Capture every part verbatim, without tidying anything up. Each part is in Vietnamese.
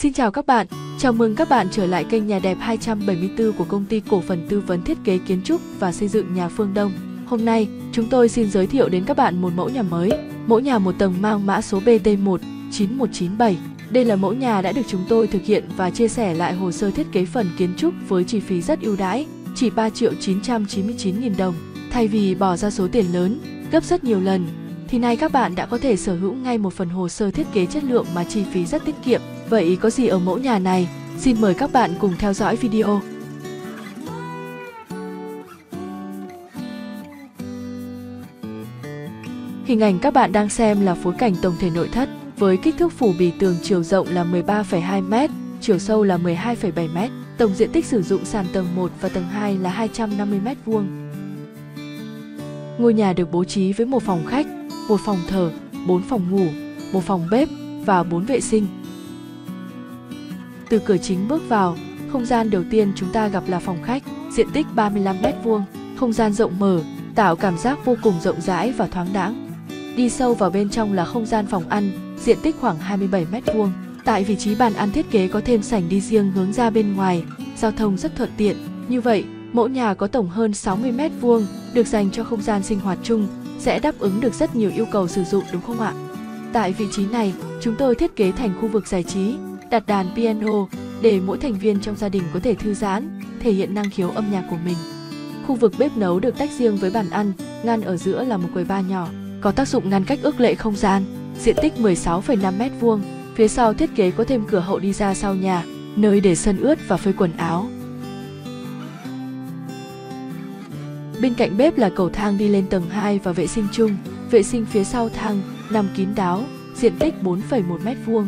Xin chào các bạn, chào mừng các bạn trở lại kênh Nhà đẹp hai trăm bảy mươi tư của công ty cổ phần tư vấn thiết kế kiến trúc và xây dựng nhà Phương Đông. Hôm nay, chúng tôi xin giới thiệu đến các bạn một mẫu nhà mới, mẫu nhà một tầng mang mã số B T một chín một chín bảy. Đây là mẫu nhà đã được chúng tôi thực hiện và chia sẻ lại hồ sơ thiết kế phần kiến trúc với chi phí rất ưu đãi, chỉ ba triệu chín trăm chín mươi chín nghìn đồng. Thay vì bỏ ra số tiền lớn, gấp rất nhiều lần, thì nay các bạn đã có thể sở hữu ngay một phần hồ sơ thiết kế chất lượng mà chi phí rất tiết kiệm. Vậy có gì ở mẫu nhà này? Xin mời các bạn cùng theo dõi video. Hình ảnh các bạn đang xem là phối cảnh tổng thể nội thất với kích thước phủ bì tường chiều rộng là mười ba phẩy hai mét, chiều sâu là mười hai phẩy bảy mét. Tổng diện tích sử dụng sàn tầng một và tầng hai là hai trăm năm mươi mét vuông. Ngôi nhà được bố trí với một phòng khách, một phòng thờ, bốn phòng ngủ, một phòng bếp và bốn vệ sinh. Từ cửa chính bước vào, không gian đầu tiên chúng ta gặp là phòng khách, diện tích ba mươi lăm mét vuông, không gian rộng mở, tạo cảm giác vô cùng rộng rãi và thoáng đãng. Đi sâu vào bên trong là không gian phòng ăn, diện tích khoảng hai mươi bảy mét vuông. Tại vị trí bàn ăn thiết kế có thêm sảnh đi riêng hướng ra bên ngoài, giao thông rất thuận tiện. Như vậy, mẫu nhà có tổng hơn sáu mươi mét vuông, được dành cho không gian sinh hoạt chung, sẽ đáp ứng được rất nhiều yêu cầu sử dụng đúng không ạ? Tại vị trí này, chúng tôi thiết kế thành khu vực giải trí, đặt đàn piano để mỗi thành viên trong gia đình có thể thư giãn, thể hiện năng khiếu âm nhạc của mình. Khu vực bếp nấu được tách riêng với bàn ăn, ngăn ở giữa là một quầy bar nhỏ, có tác dụng ngăn cách ước lệ không gian, diện tích mười sáu phẩy năm mét vuông. Phía sau thiết kế có thêm cửa hậu đi ra sau nhà, nơi để sân ướt và phơi quần áo. Bên cạnh bếp là cầu thang đi lên tầng hai và vệ sinh chung, vệ sinh phía sau thang, nằm kín đáo, diện tích bốn phẩy một mét vuông.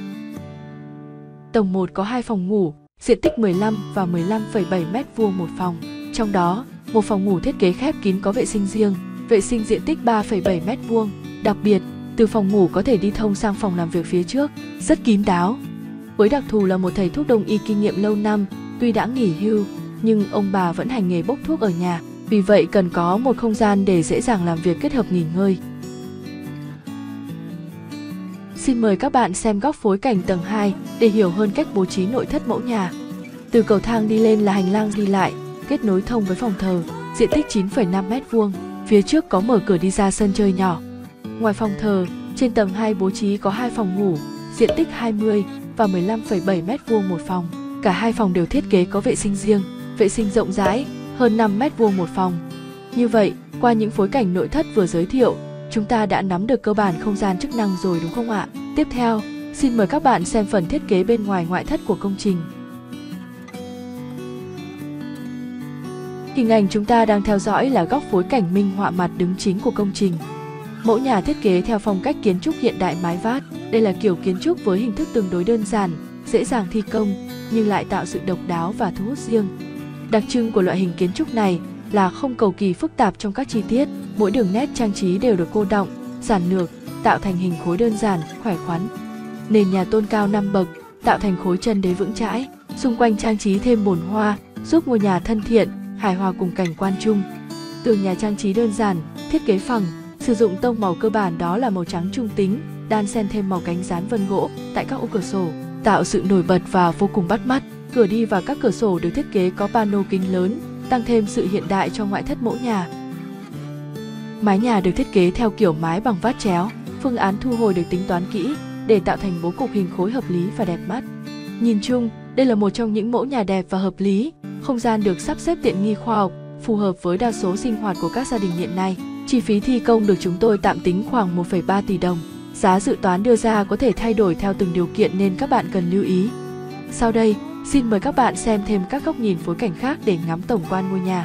Tầng một có hai phòng ngủ, diện tích mười lăm và mười lăm phẩy bảy mét vuông một phòng. Trong đó, một phòng ngủ thiết kế khép kín có vệ sinh riêng, vệ sinh diện tích ba phẩy bảy mét vuông. Đặc biệt, từ phòng ngủ có thể đi thông sang phòng làm việc phía trước, rất kín đáo. Với đặc thù là một thầy thuốc đông y kinh nghiệm lâu năm, tuy đã nghỉ hưu, nhưng ông bà vẫn hành nghề bốc thuốc ở nhà, vì vậy cần có một không gian để dễ dàng làm việc kết hợp nghỉ ngơi. Xin mời các bạn xem góc phối cảnh tầng hai để hiểu hơn cách bố trí nội thất mẫu nhà. Từ cầu thang đi lên là hành lang đi lại, kết nối thông với phòng thờ, diện tích chín phẩy năm mét vuông, phía trước có mở cửa đi ra sân chơi nhỏ. Ngoài phòng thờ, trên tầng hai bố trí có hai phòng ngủ, diện tích hai mươi và mười lăm phẩy bảy mét vuông một phòng. Cả hai phòng đều thiết kế có vệ sinh riêng, vệ sinh rộng rãi, hơn năm mét vuông một phòng. Như vậy, qua những phối cảnh nội thất vừa giới thiệu, chúng ta đã nắm được cơ bản không gian chức năng rồi đúng không ạ? Tiếp theo, xin mời các bạn xem phần thiết kế bên ngoài ngoại thất của công trình. Hình ảnh chúng ta đang theo dõi là góc phối cảnh minh họa mặt đứng chính của công trình. Mẫu nhà thiết kế theo phong cách kiến trúc hiện đại mái vát. Đây là kiểu kiến trúc với hình thức tương đối đơn giản, dễ dàng thi công, nhưng lại tạo sự độc đáo và thu hút riêng. Đặc trưng của loại hình kiến trúc này là không cầu kỳ phức tạp trong các chi tiết, mỗi đường nét trang trí đều được cô đọng, giản lược, tạo thành hình khối đơn giản, khỏe khoắn. Nền nhà tôn cao năm bậc, tạo thành khối chân đế vững chãi, xung quanh trang trí thêm bồn hoa, giúp ngôi nhà thân thiện, hài hòa cùng cảnh quan chung. Tường nhà trang trí đơn giản, thiết kế phẳng, sử dụng tông màu cơ bản đó là màu trắng trung tính, đan xen thêm màu cánh dán vân gỗ tại các ô cửa sổ, tạo sự nổi bật và vô cùng bắt mắt. Cửa đi và các cửa sổ được thiết kế có pano kính lớn, tăng thêm sự hiện đại cho ngoại thất mẫu nhà. Mái nhà được thiết kế theo kiểu mái bằng vát chéo, phương án thu hồi được tính toán kỹ để tạo thành bố cục hình khối hợp lý và đẹp mắt. Nhìn chung, đây là một trong những mẫu nhà đẹp và hợp lý, không gian được sắp xếp tiện nghi khoa học, phù hợp với đa số sinh hoạt của các gia đình hiện nay. Chi phí thi công được chúng tôi tạm tính khoảng một phẩy ba tỷ đồng. Giá dự toán đưa ra có thể thay đổi theo từng điều kiện nên các bạn cần lưu ý. Sau đây, xin mời các bạn xem thêm các góc nhìn phối cảnh khác để ngắm tổng quan ngôi nhà.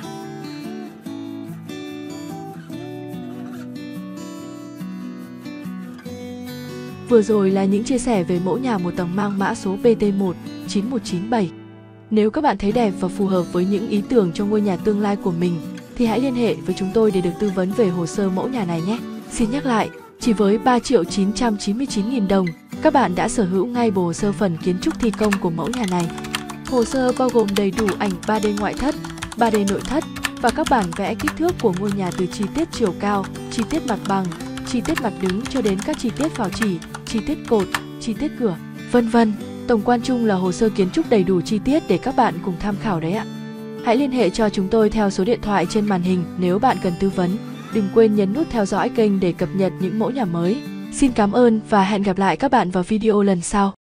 Vừa rồi là những chia sẻ về mẫu nhà một tầng mang mã số B T một chín một chín bảy. Nếu các bạn thấy đẹp và phù hợp với những ý tưởng cho ngôi nhà tương lai của mình, thì hãy liên hệ với chúng tôi để được tư vấn về hồ sơ mẫu nhà này nhé. Xin nhắc lại, chỉ với ba triệu chín trăm chín mươi chín nghìn đồng, các bạn đã sở hữu ngay bộ hồ sơ phần kiến trúc thi công của mẫu nhà này. Hồ sơ bao gồm đầy đủ ảnh ba D ngoại thất, ba D nội thất và các bản vẽ kích thước của ngôi nhà từ chi tiết chiều cao, chi tiết mặt bằng, chi tiết mặt đứng cho đến các chi tiết phào chỉ, chi tiết cột, chi tiết cửa, vân vân. Tổng quan chung là hồ sơ kiến trúc đầy đủ chi tiết để các bạn cùng tham khảo đấy ạ. Hãy liên hệ cho chúng tôi theo số điện thoại trên màn hình nếu bạn cần tư vấn. Đừng quên nhấn nút theo dõi kênh để cập nhật những mẫu nhà mới. Xin cảm ơn và hẹn gặp lại các bạn vào video lần sau.